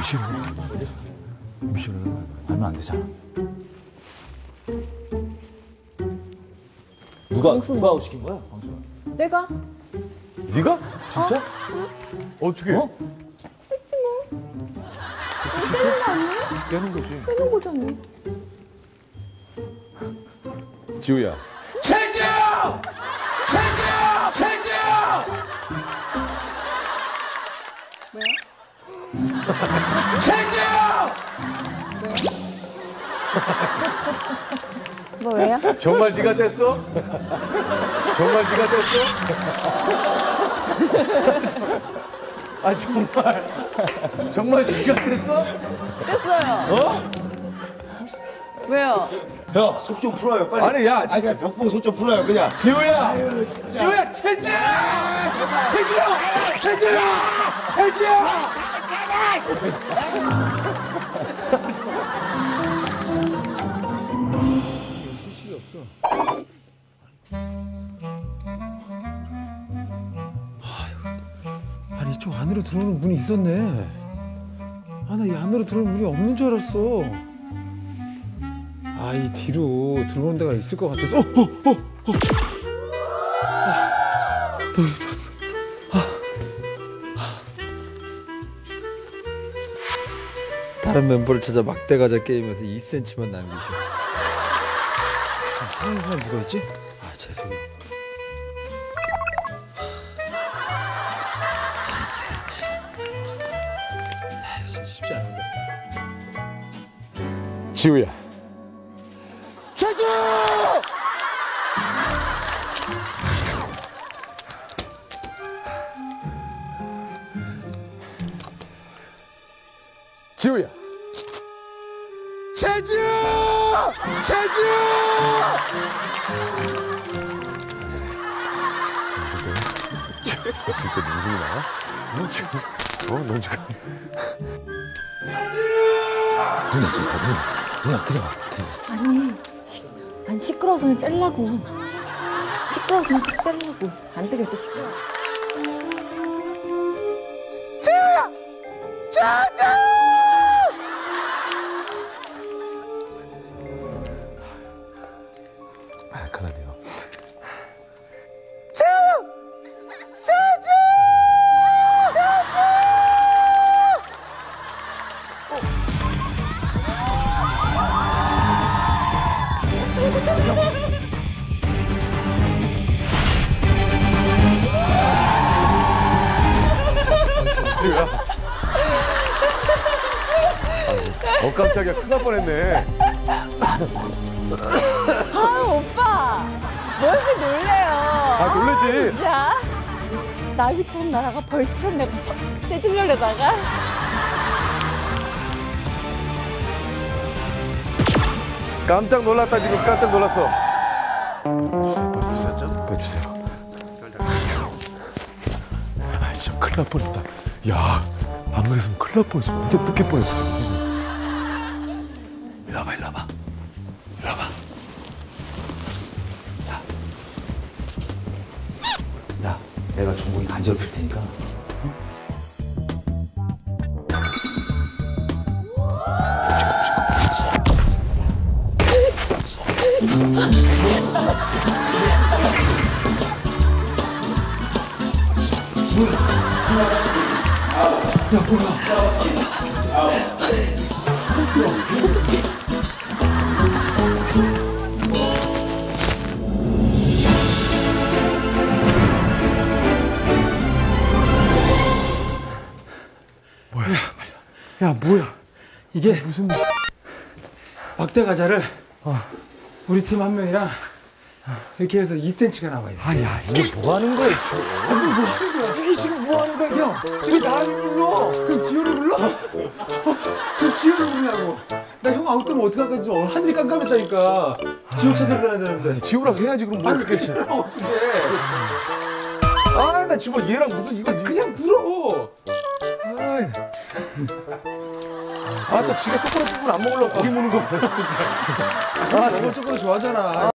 미션을 알면 안 되잖아. 누가 아웃시킨 거야? 광수가. 내가? 네가? 진짜? 어떻게? 어? 했지 뭐. 빼는 거 아니야? 깨는 거지. 빼는 거잖아. 지우야. 최지우! 최지우! 최지우! 뭐야? 최지우! 뭐 왜요? 정말 네가 됐어? 정말 네가 됐어? 아 정말 네가 됐어? 됐어요. 어? 왜요? 형, 속 좀 풀어요, 빨리. 아니 야 아니, 그냥 벽 보고 속 좀 풀어요, 그냥. 지우야! 아유, 진짜. 지우야 최지우! 최지우! 최지우! 최지우! 소식이 없어. 아니 이쪽 안으로 들어오는 문이 있었네. 아 나 이 안으로 들어오는 문이 없는 줄 알았어. 아 이 뒤로 들어오는 데가 있을 것 같아서. 너무 힘들었어. 다른 멤버를 찾아 막대 과자 게임에서 2cm만 남기시오. 사는 사람 누가 있지? 아 재석이. 2cm. 이거 진짜 쉽지 않은데. 지우야. 최주! 지우야. 최주! 최주! 진짜 무슨 일 나와? 너 지금 너 지금 누나 그래 봐. 아니, 난 시끄러워서 그냥 뺄라고. 시끄러워서 그냥 딱 뺄라고. 안 되겠어, 시끄러워. 지우야! 최주! 아 큰일 났네요. 지우야. 깜짝이야. 큰일 날 뻔했네. 아, 오빠. 뭘 이렇게 놀래요? 아, 놀래지. 진짜. 나비처럼 날아가 벌처럼 내가 탁 내들려다가. 깜짝 놀랐다 지금. 깜짝 놀랐어. 주세요. 주세요. 아, 진짜 큰일 날 뻔했다. 야, 안 그랬으면 큰일 날 뻔했어. 완전 뜯길 뻔했어. 일로 와봐. 야, 내가 종국이 간지럽힐 테니까. 야 뭐야? 이게 무슨 막대 과자를 우리 팀 한 명이랑 이렇게 해서 2cm가 나와야 돼. 아야, 이게 뭐 하는 거야 지금? 뭐 하는 거야? 이게 지금 뭐 하는 거야? 형, 왜 나를 불러? 그럼 지효를 불러? 그럼 지효를 부르냐고. 나 형 아웃되면 어떡할 거지? 하늘이 깜깜했다니까. 지효 찾아야 되는데. 지우랑 해야지 그럼 뭐 어떻게 해? 어떡해. 아, 나 정말 얘랑 무슨 이거 그냥 불어. 아, 또 지가 초콜릿 안 먹으려고 고기 무는 거. 아, 너 초콜릿 좋아하잖아.